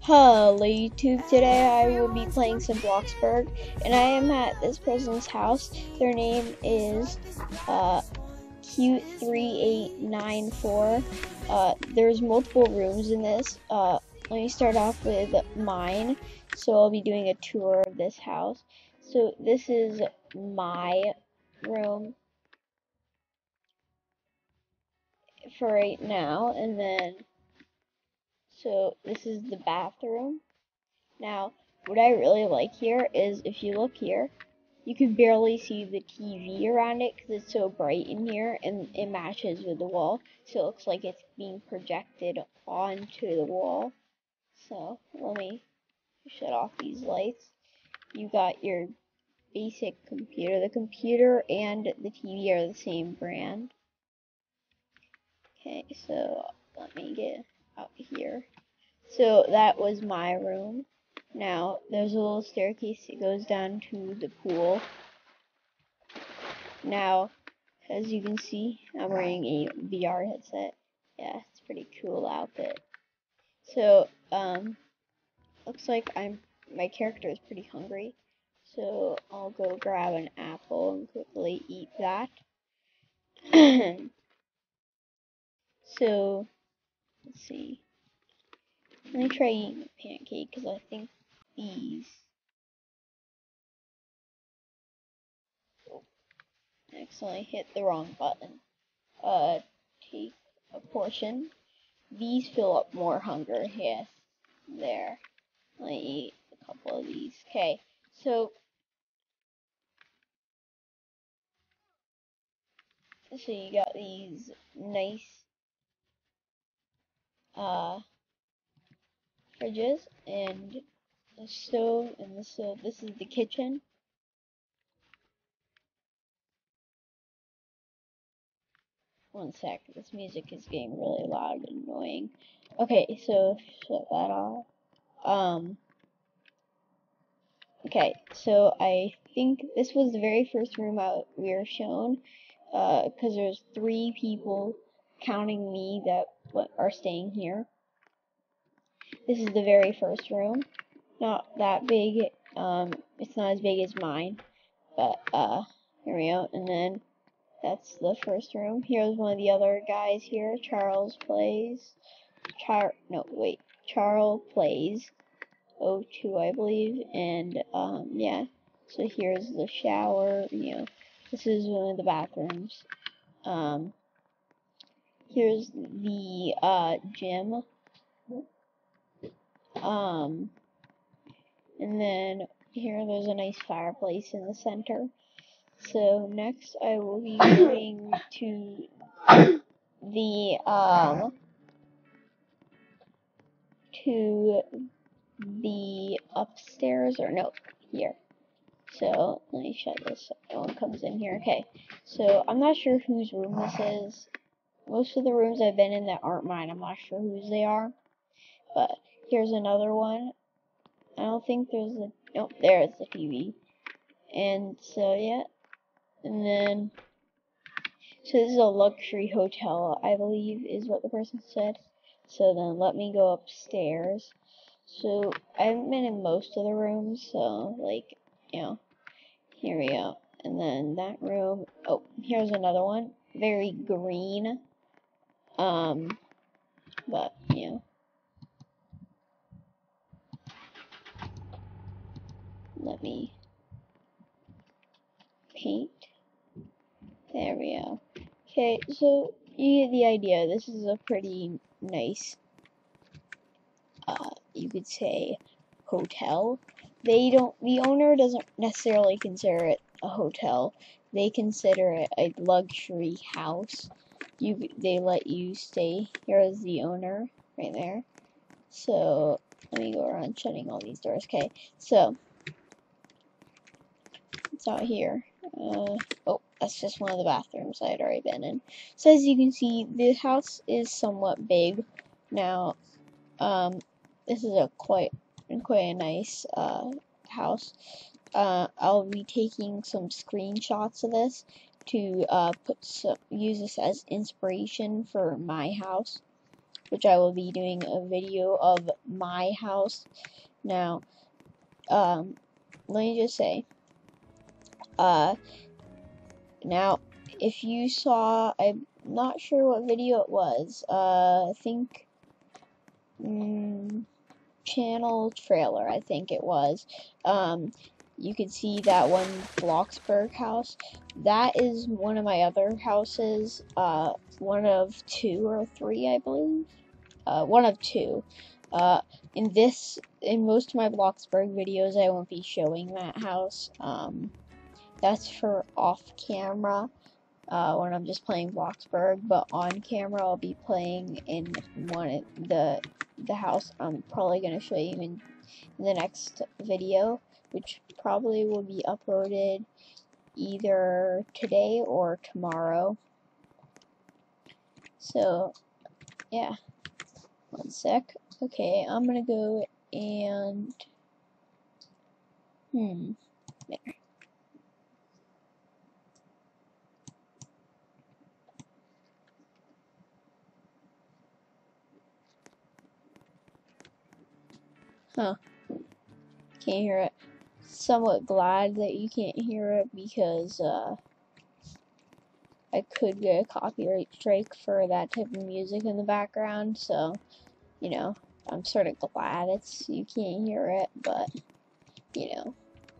Hello YouTube, today I will be playing some Bloxburg, and I am at this person's house. Their name is Cute3894. There's multiple rooms in this. Let me start off with mine. So I'll be doing a tour of this house. So this is my room for right now, and then so this is the bathroom. Now, what I really like here is if you look here, you can barely see the TV around it because it's so bright in here and it matches with the wall. So it looks like it's being projected onto the wall. So let me shut off these lights. You got your basic computer. The computer and the TV are the same brand. Okay, so let me get out here. So that was my room. Now, there's a little staircase that goes down to the pool. Now, as you can see, I'm wearing a VR headset. Yeah, it's a pretty cool outfit. So, looks like my character is pretty hungry. So, I'll go grab an apple and quickly eat that. So, let's see. Let me try eating a pancake because I think these. Accidentally hit the wrong button. Take a portion. These fill up more hunger. Yes, there. Let me eat a couple of these. Okay, so you got these nice fridges and a stove, and the stove. This is the kitchen. One sec, this music is getting really loud and annoying. Okay, so shut that off. Okay, so I think this was the very first room we were shown, because there's 3 people, counting me, that are staying here. This is the very first room. Not that big. It's not as big as mine, but here we go. And then that's the first room. Here's one of the other guys here. Charles plays. Charles plays. 02, I believe, and yeah. So here's the shower. This is one of the bathrooms. Here's the gym. And then here there's a nice fireplace in the center. So next I will be going to the upstairs, or no, here. So let me shut this up. No one comes in here. Okay. So I'm not sure whose room this is. Most of the rooms I've been in that aren't mine, I'm not sure whose they are. But here's another one. I don't think there's a. Nope, there's the TV. And so yeah. And then. So this is a luxury hotel, I believe, is what the person said. So then let me go upstairs. So I haven't been in most of the rooms, so like, here we go. And then that room, oh, here's another one. Very green. But, let me paint. There we go. Okay, so you get the idea. This is a pretty nice, you could say, hotel. The owner doesn't necessarily consider it a hotel. They consider it a luxury house. They let you stay. Here is the owner right there. So let me go around shutting all these doors. Okay, so it's out here. Oh, that's just one of the bathrooms I had already been in. So as you can see, the house is somewhat big. Now, this is quite a nice house. I'll be taking some screenshots of this to use this as inspiration for my house. which I will be doing a video of my house. Now, let me just say, now, if you saw, I'm not sure what video it was, I think, channel trailer, I think it was, you could see that one Bloxburg house. That is one of my other houses, one of 2 or 3, I believe, one of 2. In most of my Bloxburg videos, I won't be showing that house. That's for off camera, when I'm just playing Bloxburg, but on camera I'll be playing in the house I'm probably going to show you in the next video, which probably will be uploaded either today or tomorrow. So, yeah. One sec. Okay, I'm gonna go and there. Huh. Can't hear it. Somewhat glad that you can't hear it because I could get a copyright strike for that type of music in the background, so you know, I'm sort of glad you can't hear it, but you know.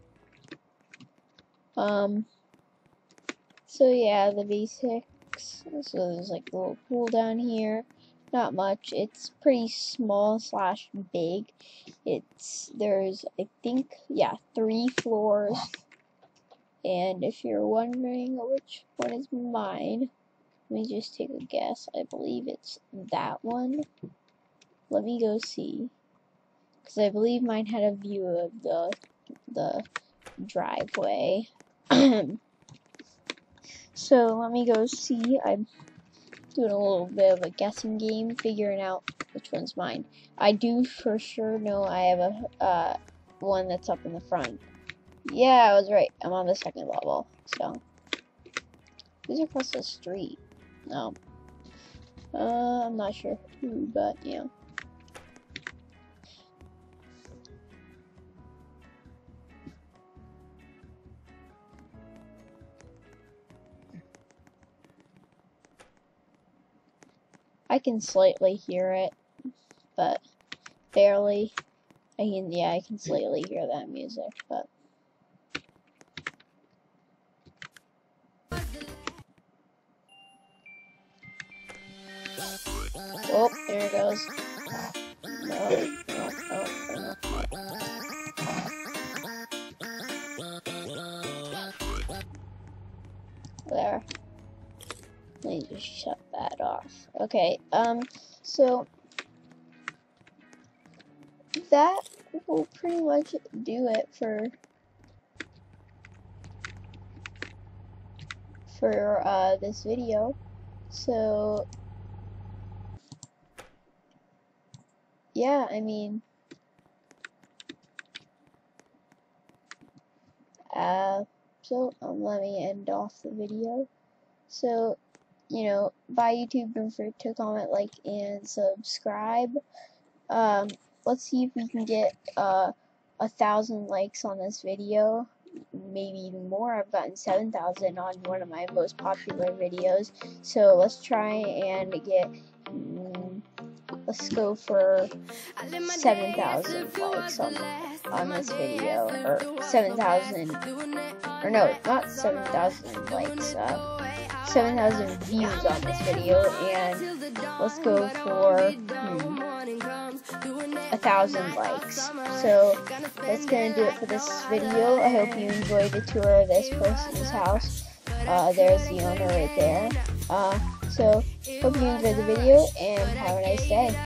So yeah, the basics. So there's like a little pool down here. Not much. It's pretty small / big. There's I think, yeah, 3 floors. And if you're wondering which one is mine, let me just take a guess. I believe it's that one. Let me go see, because I believe mine had a view of the driveway. So let me go see. I'm doing a little bit of a guessing game, figuring out which one's mine. I do for sure know I have a one that's up in the front. Yeah, I was right. I'm on the 2nd level. So who's across the street? No. I'm not sure who, but you know. I can slightly hear it, but barely. I can slightly hear that music, but oh, there it goes. No. There. Let me just shut that off. Okay, so that will pretty much do it for this video. So yeah, I mean, so let me end off the video. So, you know, bye YouTube, don't forget to comment, like, and subscribe. Let's see if we can get 1,000 likes on this video, maybe even more. I've gotten 7,000 on one of my most popular videos, so let's try and get, let's go for 7,000 likes on this video, or 7,000, or no, not 7,000 likes, 7,000 views on this video, and let's go for 1,000 likes. So that's gonna do it for this video. I hope you enjoyed the tour of this person's house. There's the owner right there. So hope you enjoyed the video and have a nice day.